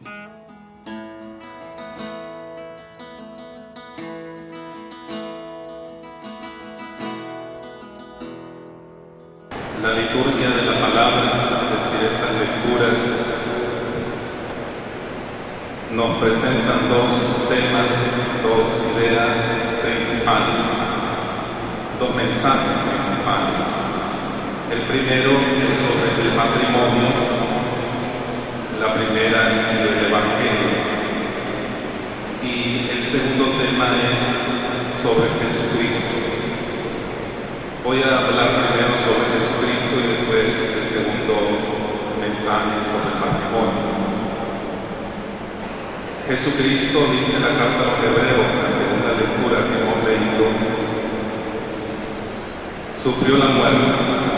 La liturgia de la palabra, es decir, estas lecturas, nos presentan dos temas, dos ideas principales, dos mensajes principales. El primero es sobre el matrimonio, la primera del Evangelio, y el segundo tema es sobre Jesucristo. Voy a hablar primero sobre Jesucristo y después el segundo mensaje sobre el matrimonio. Jesucristo, dice la carta a los Hebreos, en la segunda lectura que hemos leído, sufrió la muerte.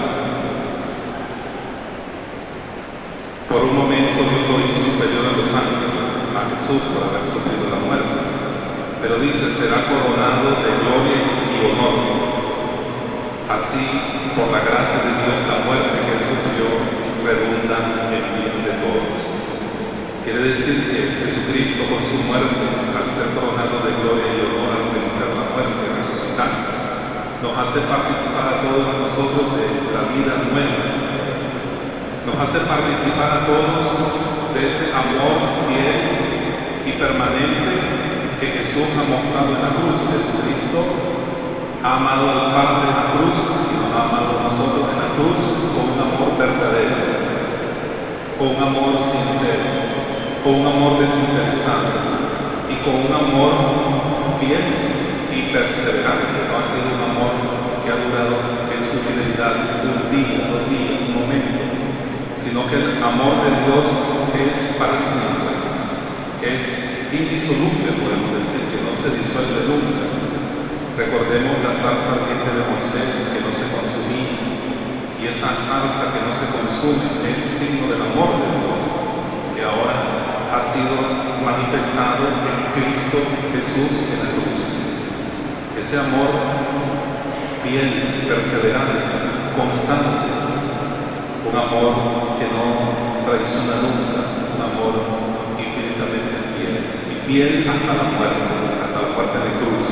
Por un momento Dios lo hizo inferior a los ángeles, a Jesús por haber sufrido la muerte. Pero dice, será coronado de gloria y honor. Así, por la gracia de Dios, la muerte que Él sufrió redunda en bien de todos. Quiere decir que Jesucristo, con su muerte, al ser coronado de gloria y honor, al vencer la muerte, resucitar, nos hace participar a todos nosotros de la vida nueva. Nos hace participar a todos de ese amor fiel y permanente que Jesús ha mostrado en la cruz. Jesucristo ha amado al Padre en la cruz y nos ha amado a nosotros en la cruz con un amor verdadero, con un amor sincero, con un amor desinteresado y con un amor fiel y perseverante. No ha sido un amor que ha durado en su fidelidad un día, 2 días, un momento, sino que el amor de Dios es para siempre, es indisoluble, podemos decir, que no se disuelve nunca. Recordemos la zarza ardiente de Moisés que no se consumía, y esa zarza que no se consume es signo del amor de Dios, que ahora ha sido manifestado en Cristo Jesús en la cruz. Ese amor fiel, perseverante, constante, un amor que no traiciona nunca, un amor infinitamente fiel, y fiel hasta la muerte de cruz.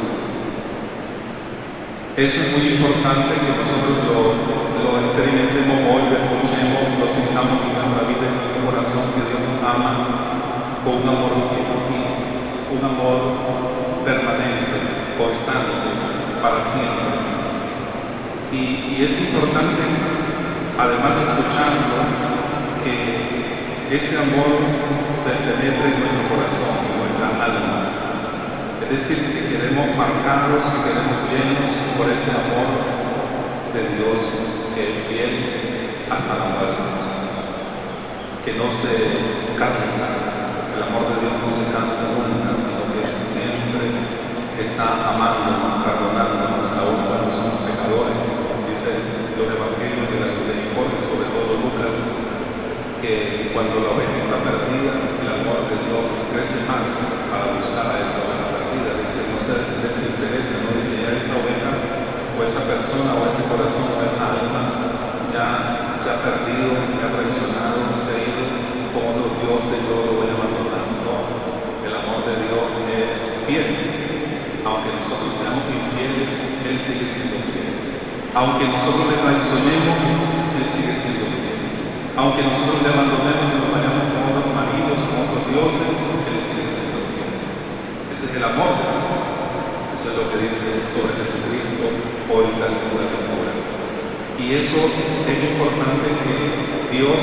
Eso es muy importante que nosotros lo experimentemos hoy, lo escuchemos, lo sintamos en nuestra vida, en nuestro corazón, que Dios nos ama con un amor fiel, un amor permanente, constante, para siempre. Y es importante, además de escucharlo, que ese amor se penetre en nuestro corazón, en nuestra alma. Es decir, que quedemos marcados, que quedemos llenos por ese amor de Dios que es fiel hasta la muerte, que no se cansa. El amor de Dios no se cansa nunca, sino que siempre está amándonos, perdonándonos, aún cuando somos pecadores. Dice los evangelios de la misericordia, sobre todo Lucas, que cuando la oveja está perdida, el amor de Dios crece más para buscar a esa oveja perdida. Dice, no se desinteresa, no dice, ya esa oveja o esa persona o ese corazón o esa alma ya se ha perdido, me ha traicionado, se ha ido con otros dioses, yo lo voy a abandonar. No, el amor de Dios es fiel. Aunque nosotros seamos infieles, Él sigue siendo fiel. Aunque nosotros le traicionemos, Él sigue siendo fiel. Aunque nosotros le abandonemos y nos vayamos con otros maridos, con otros dioses, Él sigue siendo fiel. Ese es el amor de Dios. Eso es lo que dice sobre Jesucristo hoy la segunda lectura. Y eso es importante que Dios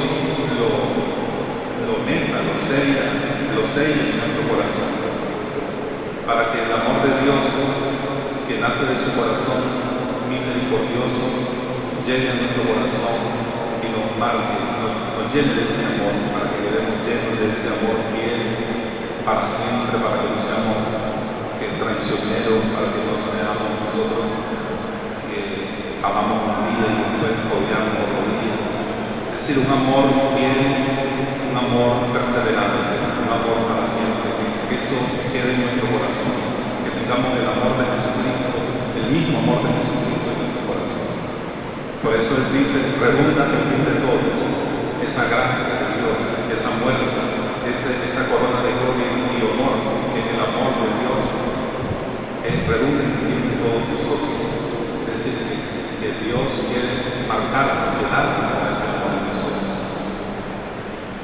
lo meta, lo sella en nuestro corazón, para que el amor de Dios que nace de su corazón misericordioso llegue a nuestro corazón y nos marque, nos llene de ese amor, para que quedemos llenos de ese amor fiel para siempre, para que no seamos traicioneros, para que no seamos nosotros que amamos un día y después odiamos otro día. Es decir, un amor fiel, un amor perseverante, un amor para siempre, que eso quede en nuestro corazón, que tengamos el amor de Jesucristo, el mismo amor de Jesucristo en nuestro corazón. Por eso Él dice, redunda en fin de todos, esa gracia de Dios, esa muerte, ese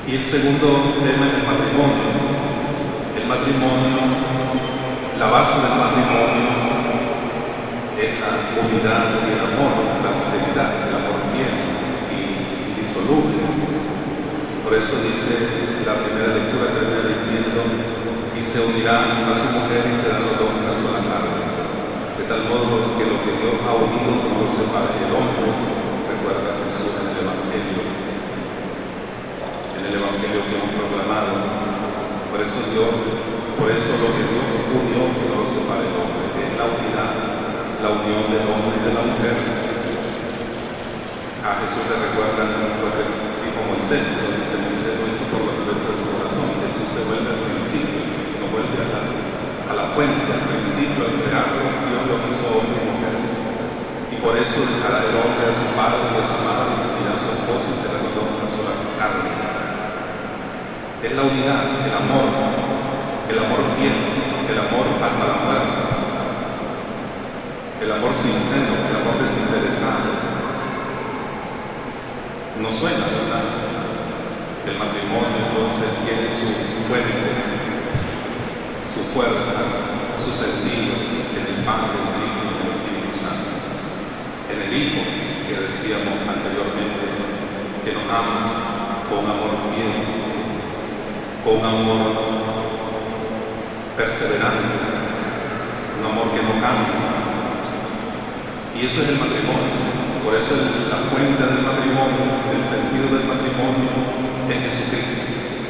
Y el segundo tema es el matrimonio. El matrimonio, la base del matrimonio es la unidad y el amor, la fidelidad, el amor fiel y indisoluble. Por eso dice la primera lectura, termina diciendo: y se unirán a su mujer y serán los dos una sola carne. De tal modo que lo que Dios ha unido no lo separe el hombre. Recuerda Jesús en el Evangelio que hemos proclamado. Por eso lo que Dios unió no lo separe el hombre. Es la unidad, la unión del hombre y de la mujer. A Jesús le recuerdan lo que dijo Moisés, lo dice Moisés lo hizo por la pureza de su corazón. Jesús se vuelve al principio, no vuelve a la fuente, al principio, al crearlo. Dios lo hizo hombre y mujer. Y por eso dejará el hombre a su padre y a su madre y se unirá a su esposa y será los dos una sola carne. Es la unidad, el amor fiel, el amor hasta la muerte, el amor sincero, el amor desinteresado. No suena, ¿verdad? El matrimonio entonces tiene su fuente, su fuerza, su sentido en el Padre, en el Hijo y en el Espíritu Santo. En el Hijo, que decíamos anteriormente, que nos ama con amor fiel, con un amor perseverante, un amor que no cambia. Y eso es el matrimonio. Por eso la fuente del matrimonio, el sentido del matrimonio es Jesucristo.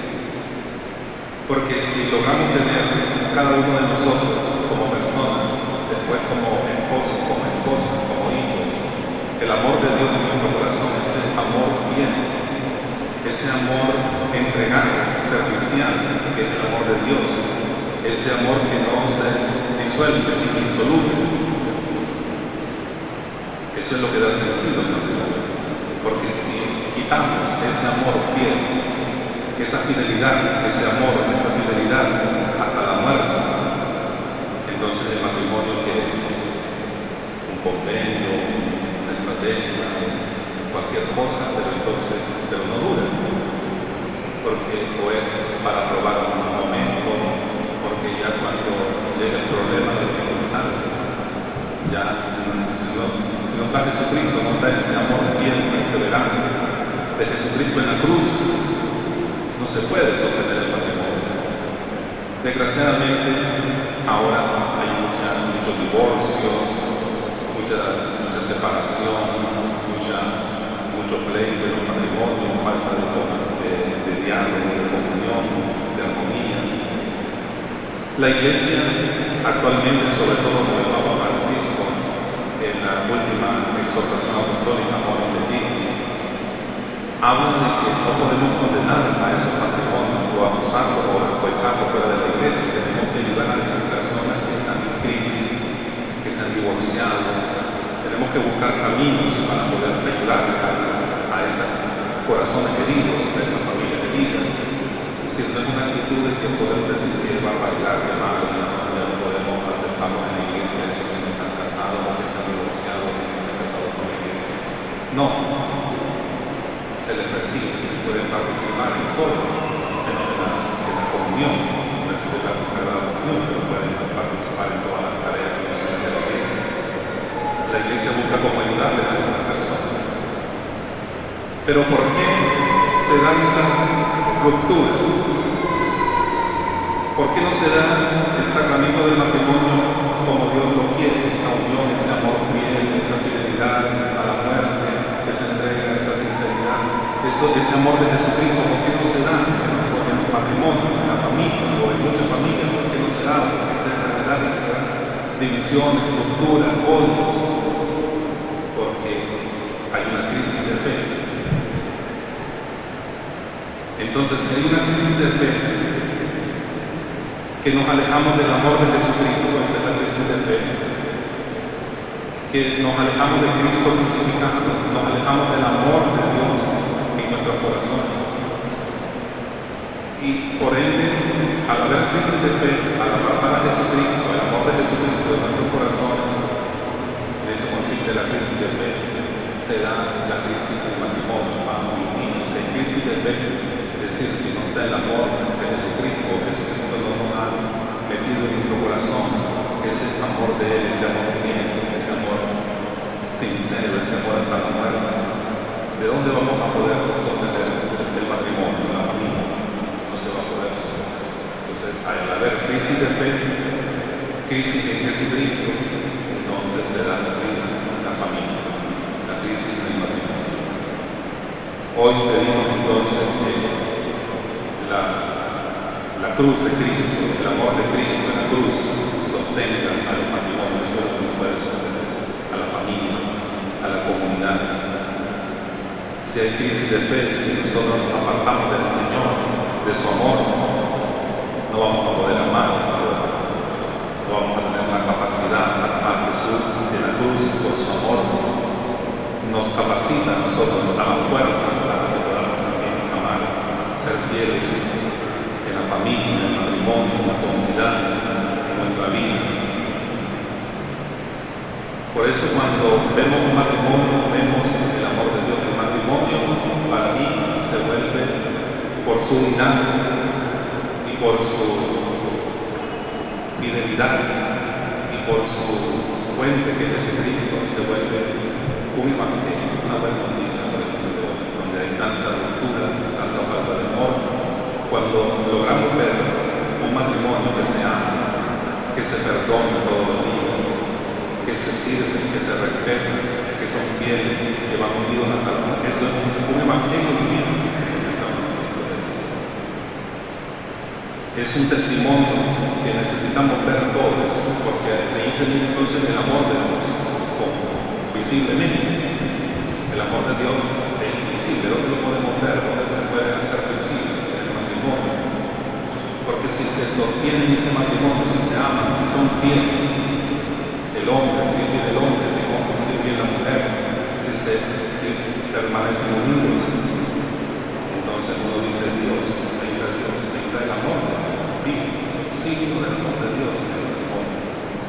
Porque si logramos tener cada uno de nosotros como personas, después como esposos, como esposas, como hijos, el amor de Dios en nuestro corazón, ese amor bien, ese amor entregado, servicial, que es el amor de Dios, ese amor que no se disuelve ni insoluble. Eso es lo que da sentido al matrimonio. Porque si quitamos ese amor fiel, esa fidelidad, ese amor, esa fidelidad hasta la muerte, entonces el matrimonio, que es un convenio, una estrategia, cualquier cosa, pero no dura. Porque o es para probar un momento, porque ya cuando llega el problema de dificultad, ya si no está Jesucristo, no está ese amor fiel, perseverante de Jesucristo en la cruz, no se puede sostener el matrimonio. Desgraciadamente, ahora hay muchos divorcios, mucha separación, mucho pleito en los matrimonios, falta de diálogo, de comunión, de armonía. La Iglesia actualmente, sobre todo con el Papa Francisco, en la última exhortación apostólica Amoris Laetitia, habla de que no podemos condenar a esos matrimonios o abusarlos o echarlos fuera de la Iglesia. Tenemos que ayudar a esas personas que están en crisis, que se han divorciado. Tenemos que buscar caminos para poder ayudar a esos corazones heridos, a esas familias heridas. Y si no es una actitud de que podemos decir que va a bailar, que va a bailar, ya no podemos aceptarlos en la Iglesia, esos que no están casados, o que se han divorciado, o que no se han casado con la Iglesia. No, se les recibe, pueden participar en todo, en la comunión, no necesitan la comunión, pero pueden participar en todas las tareas y misiones de la Iglesia. La Iglesia busca cómo ayudarle a esas personas. Pero ¿por qué se dan esas rupturas? ¿Por qué no se da el sacramento del matrimonio como Dios lo quiere? Esa unión, ese amor fiel, esa fidelidad a la muerte, esa entrega, esa sinceridad, ese amor de Jesucristo. ¿Por qué no se da en el matrimonio, en la familia o en muchas familias? ¿Por qué no se da? Porque se da divisiones, rupturas, odios, porque hay una crisis de fe. Entonces, si hay una crisis de fe, que nos alejamos del amor de Jesucristo, esa es la crisis de fe, que nos alejamos de Cristo crucificado, nos alejamos del amor de Dios en nuestro corazón. Y por ende, al haber crisis de fe, al apartar a Jesucristo, el amor de Jesucristo de nuestros corazones, en eso consiste la crisis de fe, se da la crisis del matrimonio, si hay crisis de fe, es decir, si no está el amor de Jesucristo, Jesucristo no nos ha metido en nuestro corazón ese amor de Él, ese amor tierno, ese amor sincero, ese amor hasta la muerte. ¿De dónde vamos a poder sostener el matrimonio, la familia? No se va a poder sostener. Entonces, al haber crisis de fe, crisis en Jesucristo, entonces será la crisis en la familia, la crisis en el matrimonio. Hoy pedimos entonces que la cruz de Cristo, el amor de Cristo en la cruz, sostenga a los matrimonios, eso es lo que nos puede sostener, a la familia, a la comunidad. Si hay crisis de fe, si nosotros nos apartamos del Señor, de su amor, no vamos a poder amar, no vamos a tener la capacidad de amar a Jesús de la cruz por su amor. Nos capacita a nosotros, nos da la fuerza para que podamos también amar, ser fieles en la familia, en el matrimonio, en la comunidad, en nuestra vida. Por eso cuando vemos un matrimonio, vemos el amor de Dios. El matrimonio para mí se vuelve por su unidad y por su fidelidad y por su fuente que es Jesucristo, se vuelve un evangelio, una buena noticia para el mundo, donde hay tanta ruptura, tanta falta de amor. Cuando logramos ver un matrimonio que se ama, que se perdona todos los días, que se sirven, que se respetan, que son fieles, que van unidos hasta la muerte, eso es un evangelio viviente. Es un testimonio que necesitamos ver todos, porque ahí se vive entonces el amor de Dios, visiblemente. El amor de Dios es invisible, ¿dónde lo podemos ver? ¿Dónde se puede hacer visible el matrimonio? Porque si se sostiene en ese matrimonio, si se aman, si son fieles, el hombre, si es fiel el hombre, si es fiel la mujer, si permanecen unidos, entonces uno dice Dios, ahí está el amor de Dios, vivo, es un signo del amor de Dios en el matrimonio.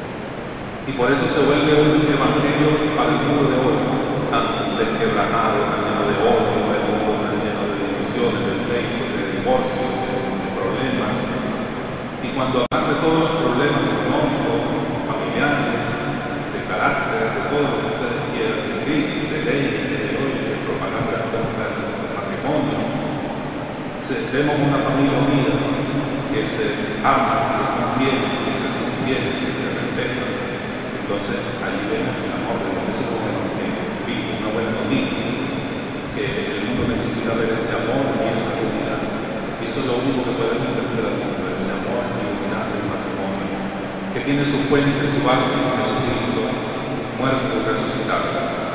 Y por eso se vuelve un evangelio para el mundo de hoy, tan desquebrajado, tan lleno de odio, tan lleno de divisiones, de pleitos, de divorcios, de problemas. Y cuando hablan de todos los problemas económicos, familiares, de carácter, de todo lo que ustedes quieran, de crisis, de leyes, de propaganda contra el matrimonio, vemos una familia unida que se ama, que se entiende, que se sostiene, que se respeta. Entonces, allí vemos el amor de Dios. Eso es un evangelio vivo, una buena noticia, que el mundo necesita ver ese amor y esa unidad. Y eso es lo único que puede convencer al mundo, ese amor y unidad del matrimonio, que tiene su fuente, su base en Jesucristo, muerto y resucitado.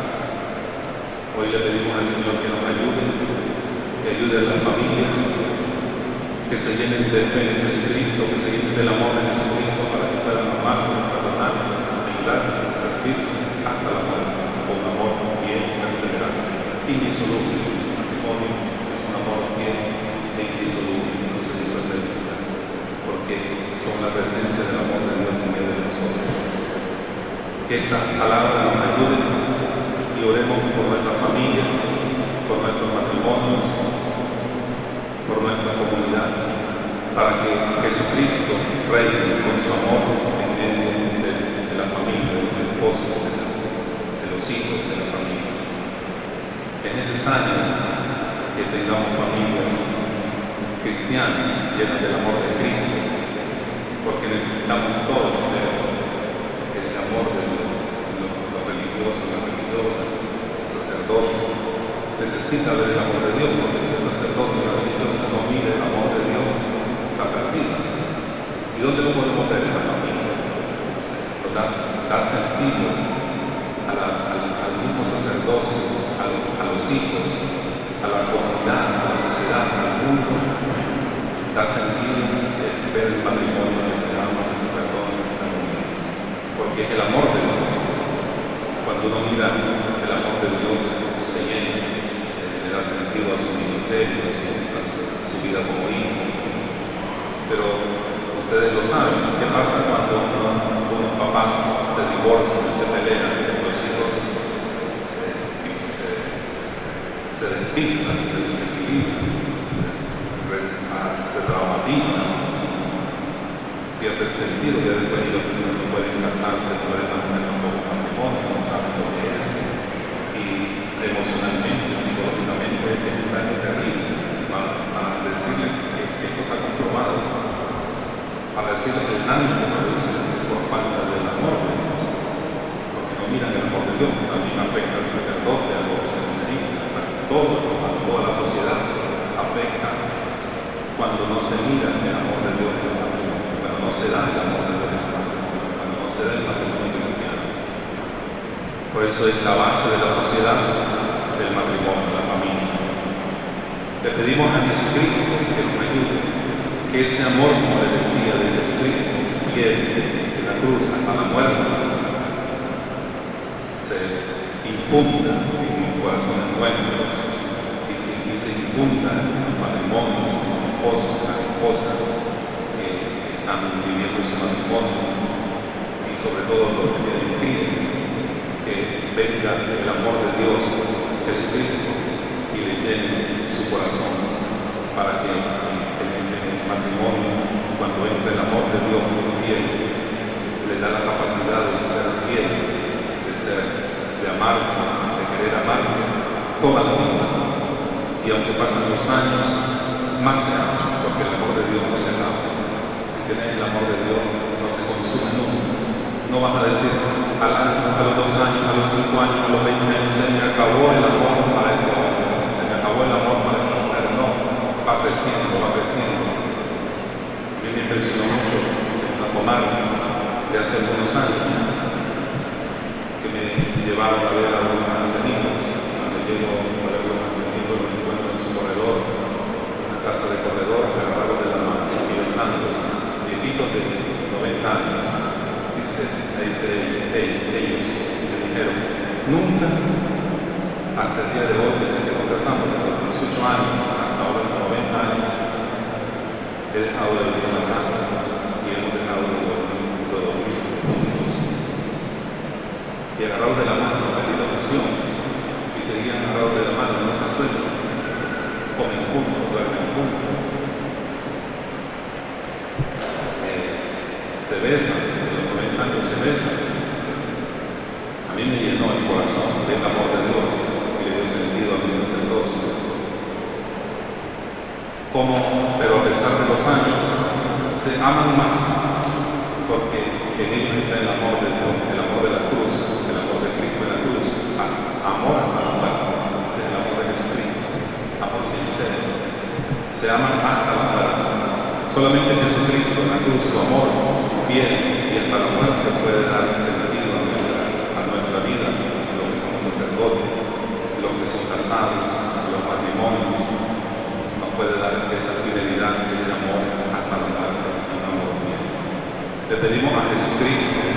Hoy le pedimos al Señor que nos ayude, que ayude a las familias, que se llenen de fe en Jesucristo, que se llenen del amor de Jesucristo para que puedan amarse, perdonarse, ayudarse, servirse hasta la muerte, con amor bien perseverante, indisoluble. El matrimonio es un amor bien e indisoluble, no se disuelve nunca, porque son la presencia del amor de Dios en medio de nosotros. Que estas palabras nos ayuden y oremos por nuestras familias, por nuestros matrimonios, por nuestra comunidad, para que Jesucristo reine con su amor en medio de la familia, de los esposos, de los hijos de la familia. Es necesario que tengamos familias cristianas llenas del amor de Cristo, porque necesitamos todos tener ese amor de los religiosos, las religiosas, el sacerdote. Necesita ver el amor de Dios, porque si el sacerdote y la religiosa no mira el amor de Dios, está perdida. ¿Y dónde lo podemos ver en las familias? Da sentido al mismo sacerdocio, a los hijos, a la comunidad, a la sociedad, al mundo. Da sentido ver el matrimonio que se ama, que se perdona, que están unidos. Porque es el amor de Dios. Cuando uno mira el amor de Dios, se llena, le da sentido a su ministerio, a su vida como hijo. Pero ustedes lo saben, ¿qué pasa cuando unos papás se divorcian, se pelean, los hijos se despistan, se desequilibran, bautizan, pierde el sentido, ya después ellos no pueden casarse, no pueden mantener un nuevo matrimonio, no saben lo que es, y emocionalmente, psicológicamente es un daño terrible para decirles que esto está comprobado, para decirles el daño que produce por falta del amor de Dios, porque no miran el amor de Dios, también afecta al sacerdote, al seminarista, a toda la sociedad, afecta cuando no se mira el amor de Dios en el matrimonio, cuando no se da el amor de Dios en el matrimonio, cuando no se da el matrimonio cristiano. Por eso es la base de la sociedad, el matrimonio, la familia. Le pedimos a Jesucristo que nos ayude, que ese amor, como le decía, de Jesucristo, fiel en la cruz hasta la muerte, se infunda en los corazones nuestros y se infunda en los matrimonios, en los esposos, en las esposas que están viviendo su matrimonio y sobre todo los que tienen crisis, que venga el amor de Dios, Jesucristo, y le llene su corazón para que en el matrimonio, cuando entre el amor de Dios fiel, se le da la capacidad de ser fieles, de amarse, de querer amarse toda la vida. Y aunque pasen los años, más se aman, porque el amor de Dios no se acaba. Si tienes el amor de Dios, no se consume nunca. No vas a decir al año, a los 2 años, a los 5 años, a los 20 años, se me acabó el amor para este hombre, se me acabó el amor para esta mujer. No, va creciendo, va creciendo. A mí me impresionó mucho una comadre de hace algunos años que me llevaron a ver a algunos ancianitos. Cuando llego a ver a los ancianitos, los encuentro en su corredor, en una casa de corredor, agarrados de la mano y besándose, viejitos de 90 años. Ellos me dijeron, nunca, hasta el día de hoy, desde que nos casamos, desde los 18 años, hasta ahora los 90 años, he dejado de vivir en la casa y hemos dejado de dormir juntos. Y agarrados de la mano, pedí la opción, y seguían agarrados de la mano, no se sueltan, comen juntos, duermen juntos, se besan, desde los 90 años se besan. A mí me llenó el corazón del amor de Dios y le dio sentido a mi sacerdocio. Pero a pesar de los años, se aman más, porque en ellos está el amor de Dios, el amor de la cruz, el amor de Cristo en la cruz, amor hasta la muerte, ese es el amor de Jesucristo, amor sincero. Se aman hasta la muerte. Solamente Jesucristo en la cruz, su amor fiel y hasta la muerte puede dar sentido a nuestra vida, los que somos sacerdotes, los que son casados, los matrimonios, nos puede dar esa fidelidad, ese amor hasta la muerte y un amor fiel. Le pedimos a Jesucristo